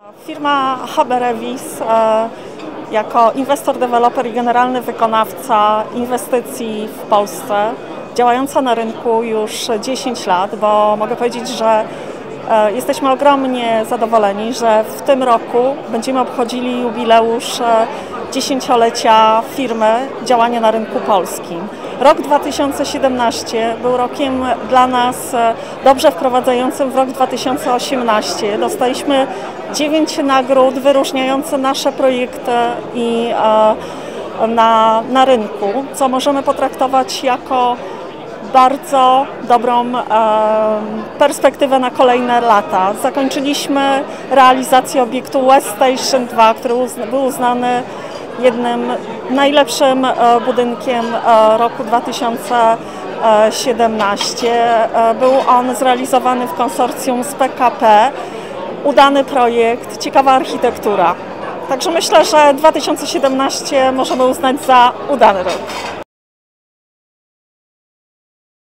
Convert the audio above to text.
Firma Haber-Revis jako inwestor, deweloper i generalny wykonawca inwestycji w Polsce, działająca na rynku już 10 lat, bo mogę powiedzieć, że jesteśmy ogromnie zadowoleni, że w tym roku będziemy obchodzili jubileusz dziesięciolecia firmy działania na rynku polskim. Rok 2017 był rokiem dla nas dobrze wprowadzającym w rok 2018. Dostaliśmy 9 nagród wyróżniających nasze projekty na rynku, co możemy potraktować jako bardzo dobrą perspektywę na kolejne lata. Zakończyliśmy realizację obiektu West Station 2, który był uznany jednym najlepszym budynkiem roku 2017. Był on zrealizowany w konsorcjum z PKP. Udany projekt, ciekawa architektura. Także myślę, że 2017 możemy uznać za udany rok.